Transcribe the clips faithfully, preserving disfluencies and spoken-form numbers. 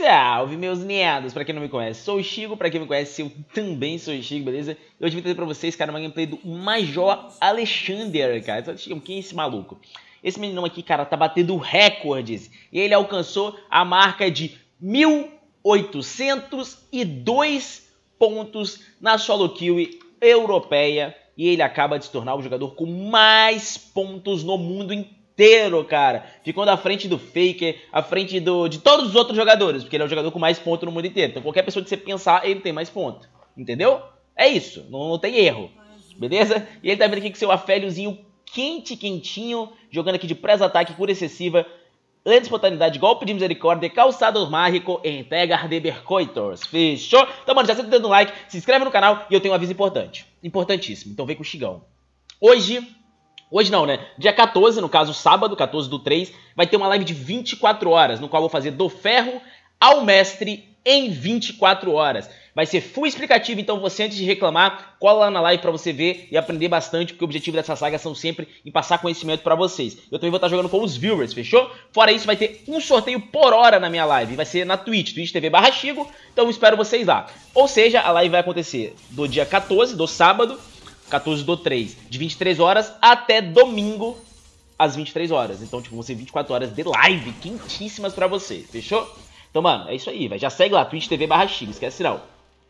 Salve, meus neados! Pra quem não me conhece, sou o Chico. Pra quem me conhece, eu também sou o Chico, beleza? E hoje eu vim trazer pra vocês, cara, uma gameplay do Major Alexander, cara. Quem é esse maluco? Esse meninão aqui, cara, tá batendo recordes. E ele alcançou a marca de mil oitocentos e dois pontos na solo kill europeia. E ele acaba de se tornar o jogador com mais pontos no mundo inteiro. Inteiro, cara, ficando à frente do Faker, à frente do, de todos os outros jogadores, porque ele é o jogador com mais pontos no mundo inteiro. Então qualquer pessoa que você pensar, ele tem mais pontos, entendeu? É isso, não, não tem erro, beleza? E ele tá vendo aqui com seu aféliozinho quente, quentinho, jogando aqui de press-ataque, cura excessiva, lenta espontaneidade, golpe de misericórdia, calçado mágico, entrega de bercoitos. Fechou? Então, mano, já senta o dedo no like, se inscreve no canal e eu tenho um aviso importante, importantíssimo, então vem com o Xigão. Hoje... Hoje não, né? Dia quatorze, no caso sábado, quatorze do três, vai ter uma live de vinte e quatro horas, no qual eu vou fazer do ferro ao mestre em vinte e quatro horas. Vai ser full explicativo, então você, antes de reclamar, cola lá na live pra você ver e aprender bastante, porque o objetivo dessa saga são sempre em passar conhecimento pra vocês. Eu também vou estar jogando com os viewers, fechou? Fora isso, vai ter um sorteio por hora na minha live, vai ser na Twitch, twitch tv barra Chigo, então eu espero vocês lá. Ou seja, a live vai acontecer do dia quatorze, do sábado, quatorze do três, de vinte e três horas até domingo às vinte e três horas. Então, tipo, vão ser vinte e quatro horas de live quentíssimas pra você, fechou? Então, mano, é isso aí, vai. Já segue lá, twitch tv barra Chigo, esquece não.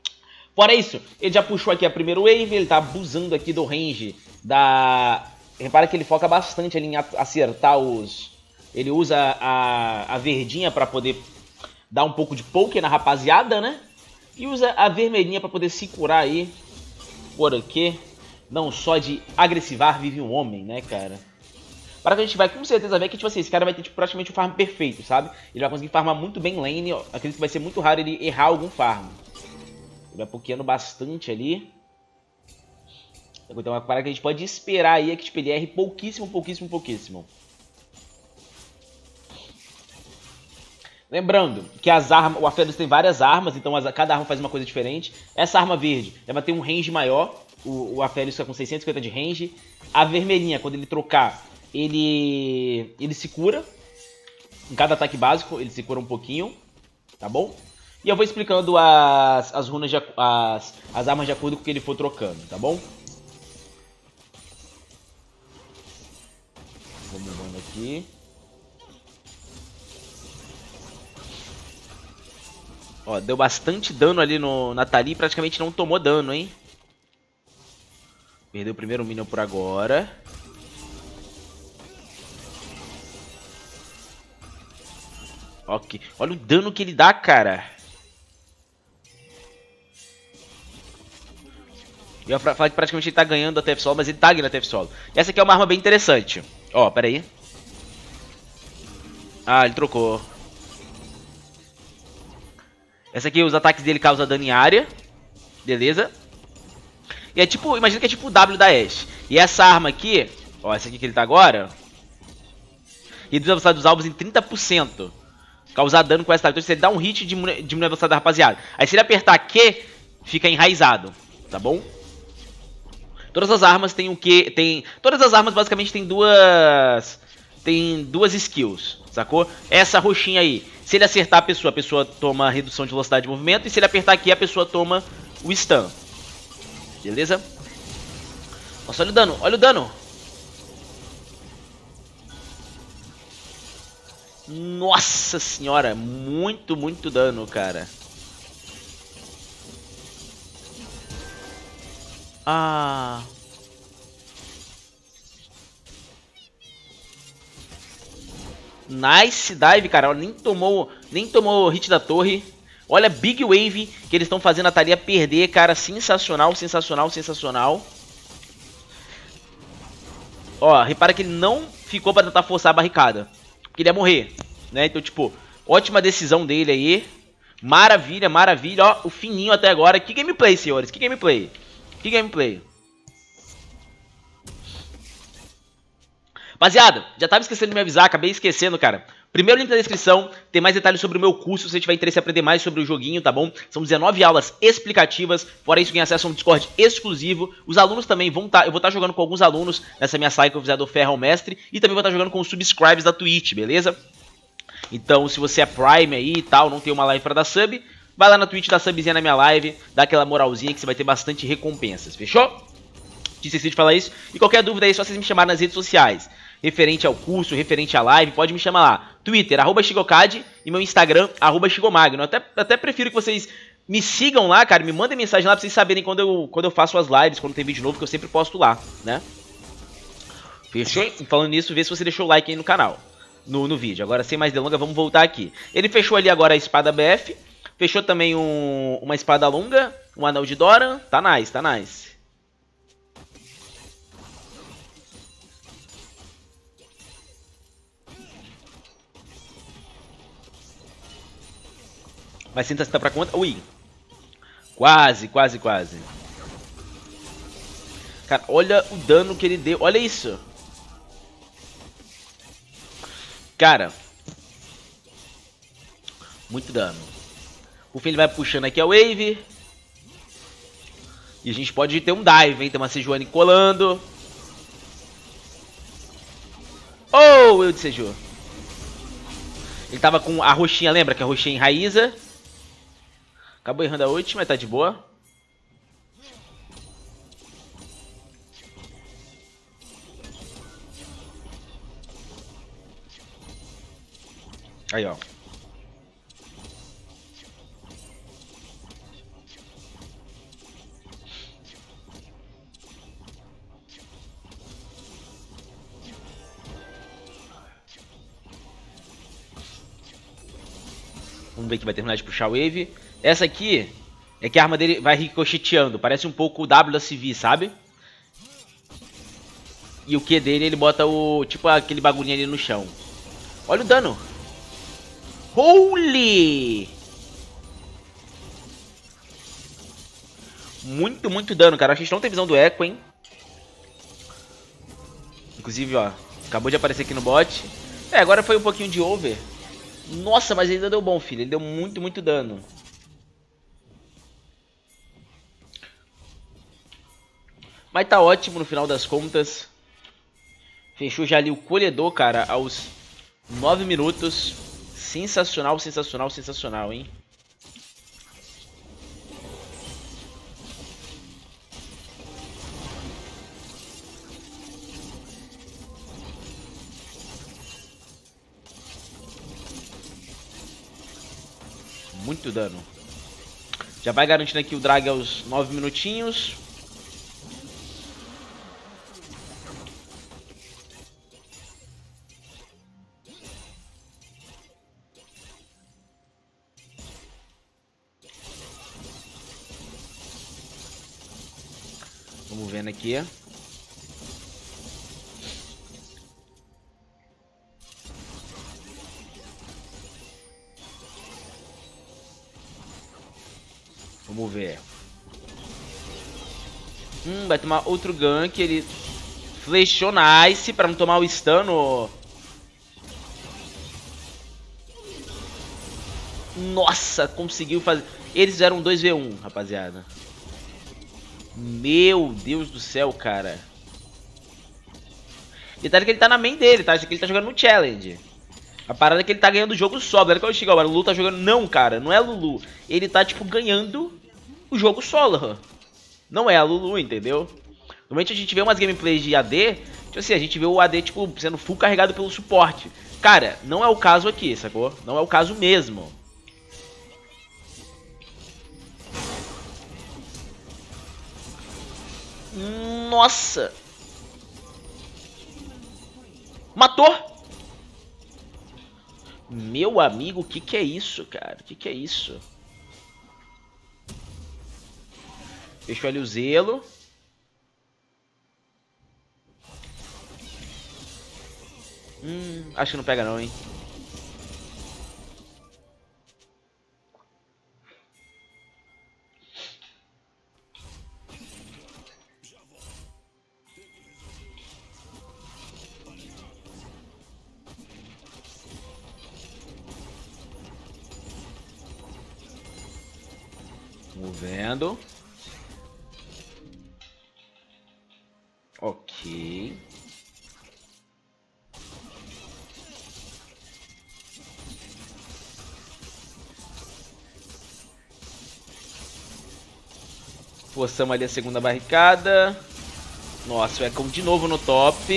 Fora isso, ele já puxou aqui a primeira wave, ele tá abusando aqui do range da... Repara que ele foca bastante ali em acertar os... Ele usa a, a verdinha pra poder dar um pouco de poke na rapaziada, né? E usa a vermelhinha pra poder se curar aí por aqui. Não só de agressivar vive um homem, né, cara? Para que a gente vai com certeza ver que, tipo assim, esse cara vai ter tipo, praticamente o farm perfeito, sabe? Ele vai conseguir farmar muito bem lane, ó. Acredito que vai ser muito raro ele errar algum farm. Ele vai pokeando bastante ali. Então uma parada que a gente pode esperar aí é que tipo, ele erre pouquíssimo, pouquíssimo, pouquíssimo. Lembrando que as armas, o Aphelios tem várias armas, então as, cada arma faz uma coisa diferente. Essa arma verde, ela vai ter um range maior. O, o Aphelios fica com seiscentos e cinquenta de range. A vermelhinha, quando ele trocar, ele ele se cura. Em cada ataque básico, ele se cura um pouquinho. Tá bom? E eu vou explicando as, as runas, de, as, as armas de acordo com o que ele for trocando, tá bom? Vamos mudando aqui. Ó, deu bastante dano ali no Nathalie e praticamente não tomou dano, hein? Perdeu o primeiro minion por agora. Ok. Olha o dano que ele dá, cara. Eu ia falar que praticamente ele tá ganhando a T F solo, mas ele tá ganhando a T F solo. E essa aqui é uma arma bem interessante. Ó, pera aí. Ah, ele trocou. Essa aqui, os ataques dele causam dano em área. Beleza. E é tipo, imagina que é tipo o W da Ashe. E essa arma aqui, ó, essa aqui que ele tá agora, reduz a velocidade dos alvos em trinta por cento. Causar dano com essa. Então se ele dá um hit, diminui a velocidade da rapaziada. Aí se ele apertar Q, fica enraizado, tá bom? Todas as armas tem o que tem, todas as armas basicamente tem duas tem duas skills, sacou? Essa roxinha aí, se ele acertar a pessoa, a pessoa toma redução de velocidade de movimento, e se ele apertar aqui, a pessoa toma o stun. Beleza? Nossa, olha o dano, olha o dano. Nossa senhora, muito, muito dano, cara. Ah. Nice dive, cara. Nem tomou, nem tomou hit da torre. Olha a big wave que eles estão fazendo a Thalia perder, cara. Sensacional, sensacional, sensacional. Ó, repara que ele não ficou pra tentar forçar a barricada. Porque ele ia morrer, né? Então, tipo, ótima decisão dele aí. Maravilha, maravilha. Ó, o fininho até agora. Que gameplay, senhores. Que gameplay. Que gameplay. Rapaziada, já tava esquecendo de me avisar, acabei esquecendo, cara. Primeiro link na descrição, tem mais detalhes sobre o meu curso, se você tiver interesse em aprender mais sobre o joguinho, tá bom? São dezenove aulas explicativas, fora isso tem acesso a um Discord exclusivo. Os alunos também vão estar, tá, eu vou estar tá jogando com alguns alunos nessa minha saga que eu fizer do Ferro ao Mestre, e também vou estar tá jogando com os subscribes da Twitch, beleza? Então, se você é Prime aí e tal, não tem uma live pra dar sub, vai lá na Twitch, dá subzinha na minha live, dá aquela moralzinha que você vai ter bastante recompensas, fechou? Te esqueci de falar isso. E qualquer dúvida aí, é só vocês me chamarem nas redes sociais. Referente ao curso, referente à live, pode me chamar lá. Twitter, arroba Shigokad, e meu Instagram, arroba Shigomagno. Até, até prefiro que vocês me sigam lá, cara, me mandem mensagem lá pra vocês saberem quando eu, quando eu faço as lives, quando tem vídeo novo, que eu sempre posto lá, né? Fechou? E falando nisso, vê se você deixou o like aí no canal, no, no vídeo. Agora, sem mais delongas, vamos voltar aqui. Ele fechou ali agora a espada B F, fechou também um, uma espada longa, um anel de Doran. Tá nice, tá nice. Mas senta se tá pra conta. Ui. Quase, quase, quase. Cara, olha o dano que ele deu. Olha isso. Cara. Muito dano. Por fim, ele vai puxando aqui a wave. E a gente pode ter um dive, hein? Tem uma Sejuani colando. Oh, eu de Seju. Ele tava com a roxinha, lembra? Que a roxinha enraiza. Acabou errando a ult, mas tá de boa. Aí, ó. Vamos ver que vai terminar de puxar a wave. Essa aqui é que a arma dele vai ricocheteando. Parece um pouco o W S V, sabe? E o Q dele, ele bota o... tipo aquele bagulhinho ali no chão. Olha o dano. Holy! Muito, muito dano, cara. Acho que a gente não tem visão do Echo, hein? Inclusive, ó. Acabou de aparecer aqui no bot. É, agora foi um pouquinho de over. Nossa, mas ainda deu bom, filho. Ele deu muito, muito dano. Mas tá ótimo no final das contas. Fechou já ali o colhedor, cara, aos nove minutos. Sensacional, sensacional, sensacional, hein? Muito dano. Já vai garantindo aqui o drag aos nove minutinhos. Vamos vendo aqui. Vamos ver. Hum, vai tomar outro gank. Ele flechou nice pra não tomar o stun. No... Nossa, conseguiu fazer. Eles fizeram um dois v um, rapaziada. Meu Deus do céu, cara. Detalhe que ele tá na main dele, tá? Esse aqui ele tá jogando no challenge. A parada é que ele tá ganhando o jogo solo. Olha quando eu chego agora, o Lulu tá jogando... Não, cara, não é Lulu. Ele tá, tipo, ganhando o jogo solo. Não é a Lulu, entendeu? Normalmente a gente vê umas gameplays de A D, tipo assim, a gente vê o A D, tipo, sendo full carregado pelo suporte. Cara, não é o caso aqui, sacou? Não é o caso mesmo. Nossa! Matou! Meu amigo, o que que é isso, cara? O que que é isso? Fechou ali o Zelo. Hum, acho que não pega não, hein? Movendo. Ok. Forçamos ali a segunda barricada. Nossa, o Ekon de novo no top.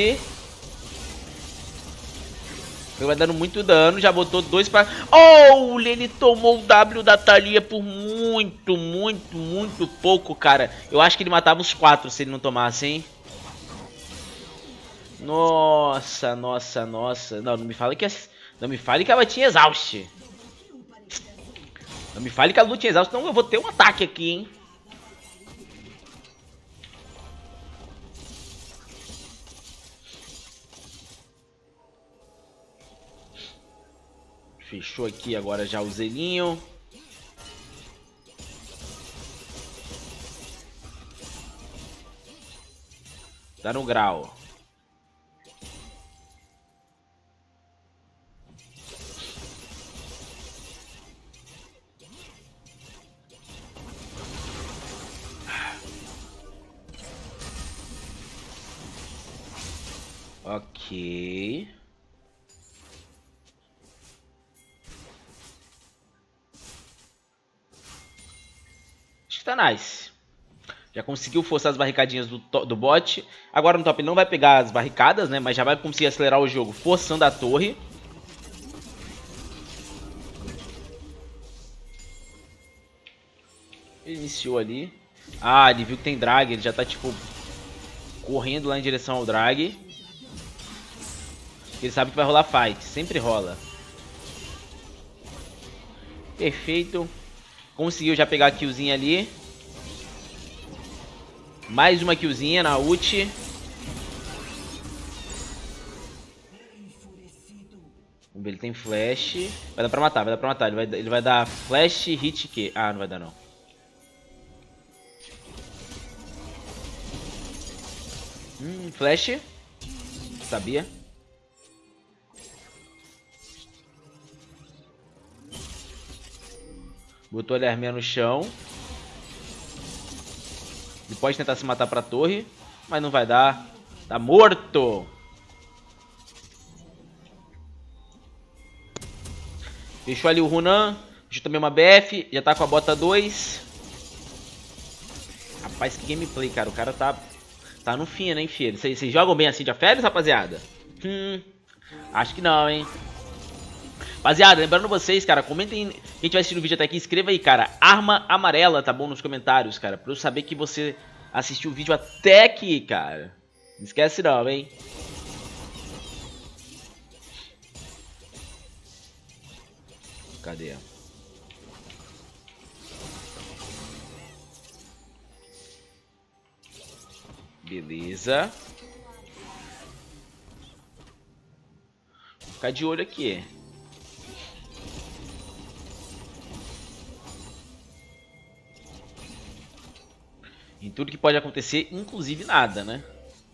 Ele vai dando muito dano, já botou dois pra... Oh, ele tomou o W da Thalia por muito, muito, muito pouco, cara. Eu acho que ele matava os quatro se ele não tomasse, hein? Nossa, nossa, nossa. Não, não me fale que... Não me fale que ela tinha exaust. Não me fale que a Lu tinha exaust, senão eu vou ter um ataque aqui, hein? Fechou aqui agora já o Zelinho. Tá no grau. Ok. Acho que tá nice. Já conseguiu forçar as barricadinhas do, do bot. Agora no top ele não vai pegar as barricadas, né? Mas já vai conseguir acelerar o jogo forçando a torre. Ele iniciou ali. Ah, ele viu que tem drag. Ele já tá, tipo, correndo lá em direção ao drag. Ele sabe que vai rolar fight. Sempre rola. Perfeito. Conseguiu já pegar a killzinha ali. Mais uma killzinha na ult. Vamos ver, ele tem flash. Vai dar pra matar, vai dar pra matar. Ele vai, ele vai dar flash, hit, que... Ah, não vai dar não. Hum, flash. Sabia. Botou a arminha no chão. Ele pode tentar se matar pra torre, mas não vai dar. Tá morto. Fechou ali o Runan. Fechou também uma B F. Já tá com a bota dois. Rapaz, que gameplay, cara. O cara tá, tá no fim, né, filho? Vocês, vocês jogam bem assim de férias, rapaziada? Hum, acho que não, hein? Rapaziada, lembrando vocês, cara, comentem, quem estiver assistindo o vídeo até aqui, escreva aí, cara, arma amarela, tá bom, nos comentários, cara, pra eu saber que você assistiu o vídeo até aqui, cara. Não esquece não, hein? Cadê? Beleza. Vou ficar de olho aqui. Em tudo que pode acontecer, inclusive nada, né?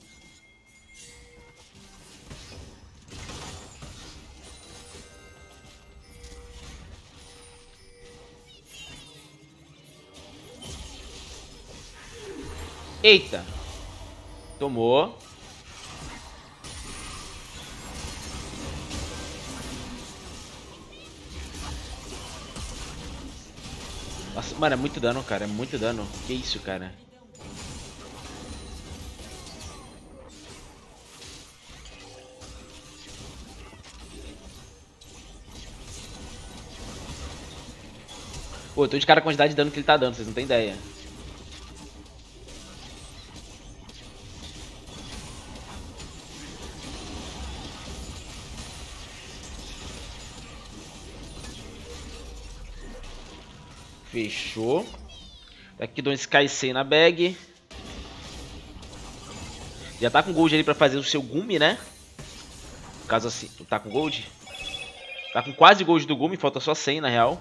Eita! Tomou. Nossa, mano, é muito dano, cara. É muito dano. Que isso, cara? Pô, eu tô de cara a quantidade de dano que ele tá dando, vocês não tem ideia. Fechou. Aqui dou um Sky Sei na bag. Já tá com gold ali pra fazer o seu Gumi, né? Caso assim, tá com gold? Tá com quase gold do Gumi, falta só cem na real.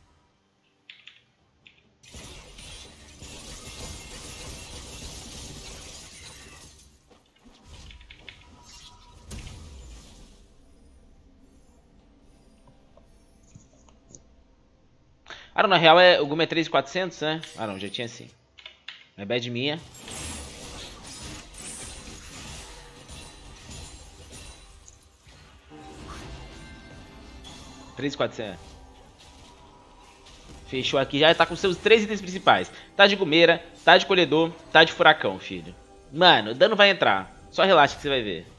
Ah, não, na real é, o Gumi é três mil e quatrocentos, né? Ah, não, já tinha sim. É bad minha. três mil e quatrocentos. Fechou aqui, já tá com seus três itens principais. Tá de gumeira, tá de colhedor, tá de furacão, filho. Mano, o dano vai entrar. Só relaxa que você vai ver.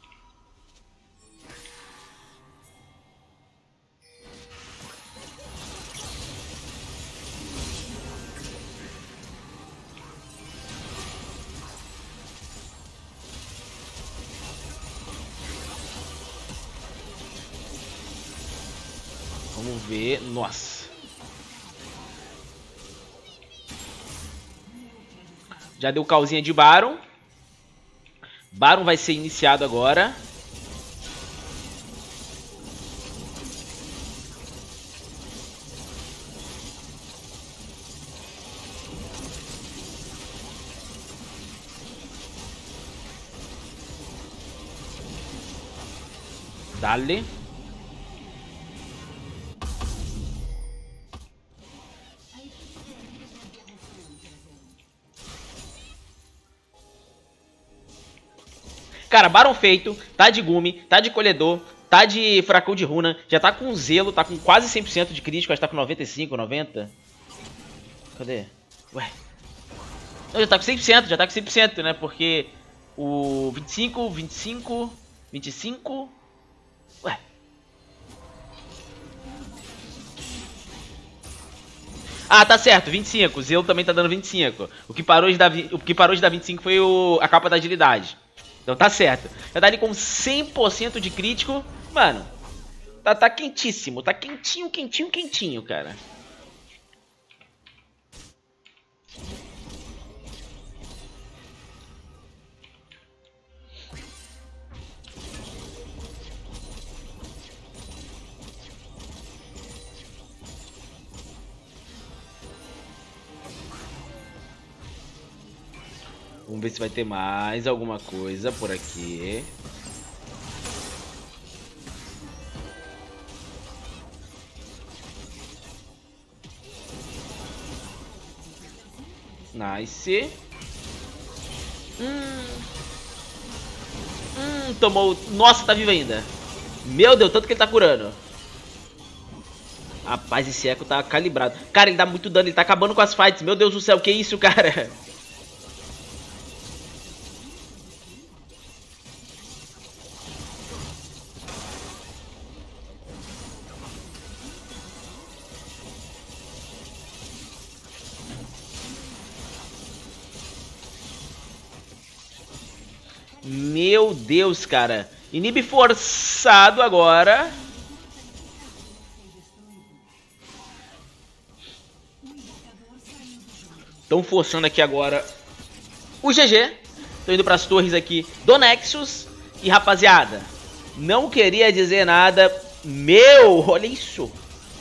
Vamos ver. Nossa. Já deu calzinha de Baron. Baron vai ser iniciado agora. Dale. Cara, Baron feito, tá de gume, tá de colhedor, tá de furacão de runa, já tá com zelo, tá com quase cem por cento de crítico, acho que tá com noventa e cinco, noventa. Cadê? Ué. Não, já tá com cem por cento, já tá com cem por cento, né? Porque o vinte e cinco, vinte e cinco, vinte e cinco... Ué. Ah, tá certo, vinte e cinco. O Zelo também tá dando vinte e cinco. O que parou de dar, o que parou de dar vinte e cinco foi o, a capa da agilidade. Então tá certo. Já tá ali com cem por cento de crítico. Mano, tá, tá quentíssimo. Tá quentinho, quentinho, quentinho, cara. Vamos ver se vai ter mais alguma coisa por aqui. Nice. Hum. Hum, tomou... Nossa, tá vivo ainda. Meu Deus, tanto que ele tá curando. Rapaz, esse eco tá calibrado. Cara, ele dá muito dano, ele tá acabando com as fights. Meu Deus do céu, que isso, cara? Meu Deus, cara. Inibe forçado agora. Estão forçando aqui agora o G G. Estou indo para as torres aqui do Nexus. E rapaziada, não queria dizer nada. Meu, olha isso.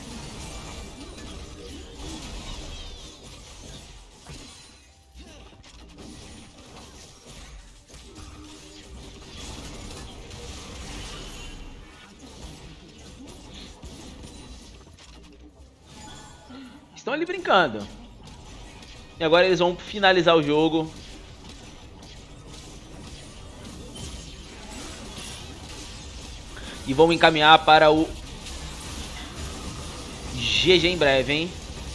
Estão ali brincando. E agora eles vão finalizar o jogo. E vão encaminhar para o G G em breve, hein?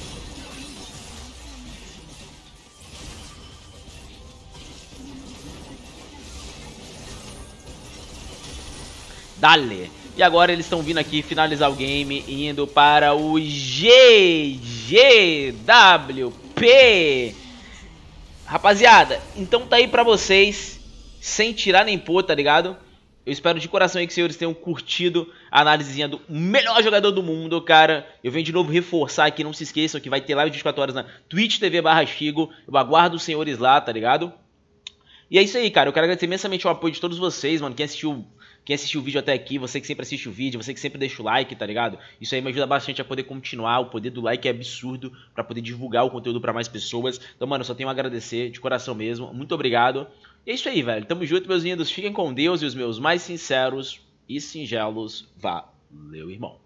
Dale! E agora eles estão vindo aqui finalizar o game, indo para o G G W P. Rapaziada, então tá aí pra vocês, sem tirar nem pôr, tá ligado? Eu espero de coração aí que os senhores tenham curtido a análisezinha do melhor jogador do mundo, cara. Eu venho de novo reforçar aqui, não se esqueçam que vai ter live de vinte e quatro horas na Twitch T V barra Shigo. Eu aguardo os senhores lá, tá ligado? E é isso aí, cara. Eu quero agradecer imensamente o apoio de todos vocês, mano. Quem assistiu... Quem assistiu o vídeo até aqui, você que sempre assiste o vídeo, você que sempre deixa o like, tá ligado? Isso aí me ajuda bastante a poder continuar, o poder do like é absurdo pra poder divulgar o conteúdo pra mais pessoas. Então, mano, eu só tenho a agradecer, de coração mesmo, muito obrigado. E é isso aí, velho, tamo junto, meus lindos, fiquem com Deus e os meus mais sinceros e singelos valeu, irmão.